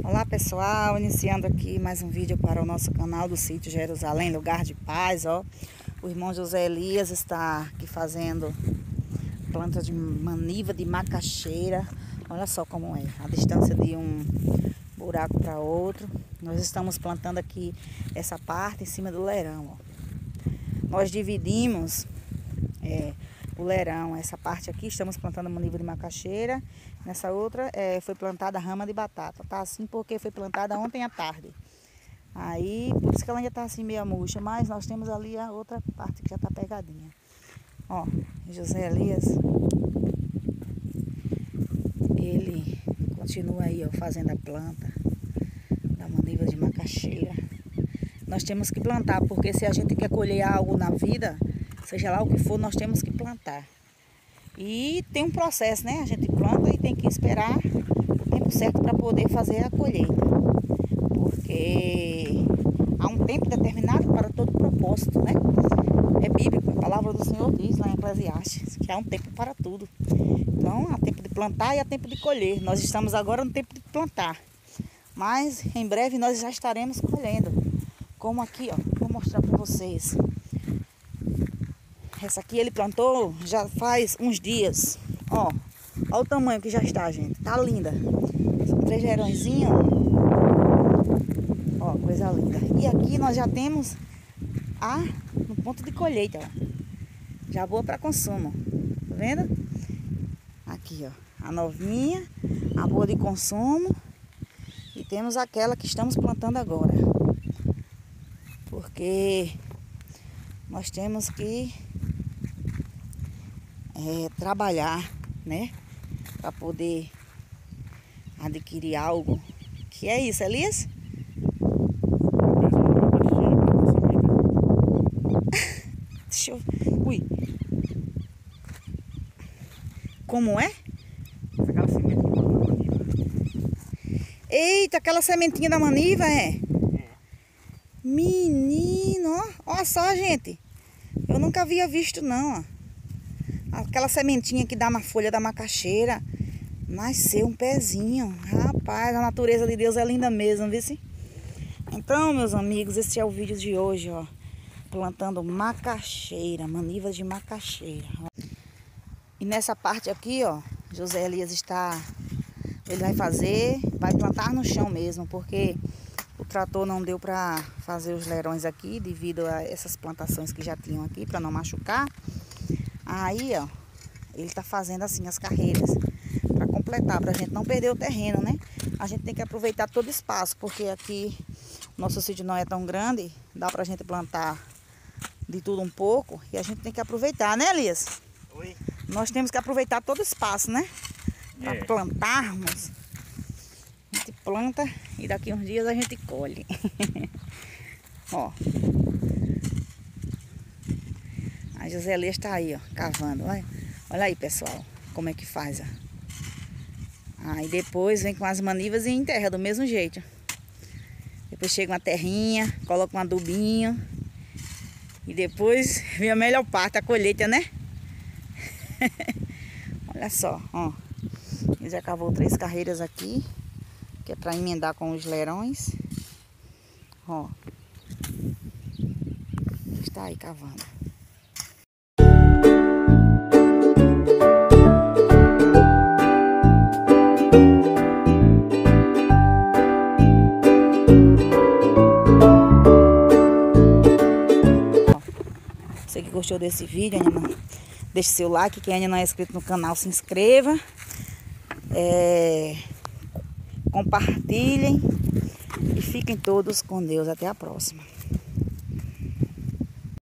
Olá pessoal, iniciando aqui mais um vídeo para o nosso canal do sítio Jerusalém, lugar de paz, ó. O irmão José Elias está aqui fazendo planta de maniva de macaxeira. Olha só como é, a distância de um buraco para outro. Nós estamos plantando aqui essa parte em cima do leirão, ó. Nós dividimos o leirão, essa parte aqui estamos plantando maniva de macaxeira. Nessa outra foi plantada rama de batata. Tá assim porque foi plantada ontem à tarde. Aí, por isso que ela ainda tá assim meio murcha, mas nós temos ali a outra parte que já tá pegadinha. Ó, José Elias, ele continua aí, ó, fazendo a planta da maniva de macaxeira. Nós temos que plantar, porque se a gente quer colher algo na vida, seja lá o que for, nós temos que plantar. E tem um processo, né? A gente planta e tem que esperar o tempo certo para poder fazer a colheita. Porque há um tempo determinado para todo propósito, né? É bíblico, a palavra do Senhor diz lá em Eclesiastes, que há um tempo para tudo. Então, há tempo de plantar e há tempo de colher. Nós estamos agora no tempo de plantar. Mas, em breve, nós já estaremos colhendo. Como aqui, ó, vou mostrar para vocês. Essa aqui ele plantou já faz uns dias. Ó, olha o tamanho que já está, gente. Tá linda. São 3 gerõezinhos. Ó, coisa linda. E aqui nós já temos no ponto de colheita, ó. Já boa para consumo. Tá vendo? Aqui, ó, a novinha, a boa de consumo. E temos aquela que estamos plantando agora. Porque nós temos que trabalhar, né? Para poder adquirir algo. Que é isso, Elias? Deixa eu... Ui. Como é? Eita, aquela sementinha da maniva, é? Menino, ó. Olha só, gente. Eu nunca havia visto, não, ó. Aquela sementinha que dá na folha da macaxeira. Nasceu um pezinho. Rapaz, a natureza de Deus é linda mesmo, viu? Então, meus amigos, esse é o vídeo de hoje, ó. Plantando macaxeira, manivas de macaxeira. E nessa parte aqui, ó, José Elias ele vai plantar no chão mesmo, porque o trator não deu para fazer os leirões aqui, devido a essas plantações que já tinham aqui, para não machucar. Aí, ó, ele tá fazendo assim as carreiras para completar, pra gente não perder o terreno, né? A gente tem que aproveitar todo o espaço, porque aqui o nosso sítio não é tão grande, dá pra gente plantar de tudo um pouco, e a gente tem que aproveitar, né, Elias? Oi. Nós temos que aproveitar todo o espaço, né? Para plantarmos. A gente planta e daqui uns dias a gente colhe. Ó. A José Elias está aí, ó, cavando. Olha aí, pessoal, como é que faz, ó. Aí depois vem com as manivas e enterra do mesmo jeito. Depois chega uma terrinha, coloca um adubinho. E depois vem a melhor parte, a colheita, né? Olha só, ó. Ele já cavou 3 carreiras aqui, que é para emendar com os leirões. Ó. Está aí cavando. Você que gostou desse vídeo, deixe seu like. Quem ainda não é inscrito no canal, se inscreva. Compartilhem. E fiquem todos com Deus. Até a próxima.